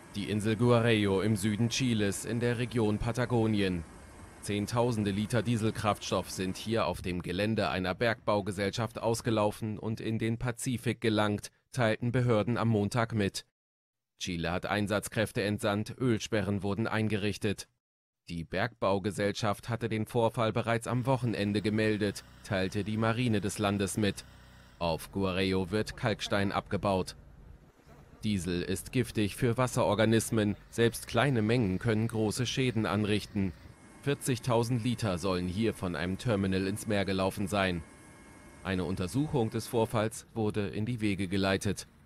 Die Insel Guarello im Süden Chiles in der Region Patagonien. Zehntausende Liter Dieselkraftstoff sind hier auf dem Gelände einer Bergbaugesellschaft ausgelaufen und in den Pazifik gelangt, teilten Behörden am Montag mit. Chile hat Einsatzkräfte entsandt, Ölsperren wurden eingerichtet. Die Bergbaugesellschaft hatte den Vorfall bereits am Wochenende gemeldet, teilte die Marine des Landes mit. Auf Guarello wird Kalkstein abgebaut. Diesel ist giftig für Wasserorganismen, selbst kleine Mengen können große Schäden anrichten. 40.000 Liter sollen hier von einem Terminal ins Meer gelaufen sein. Eine Untersuchung des Vorfalls wurde in die Wege geleitet.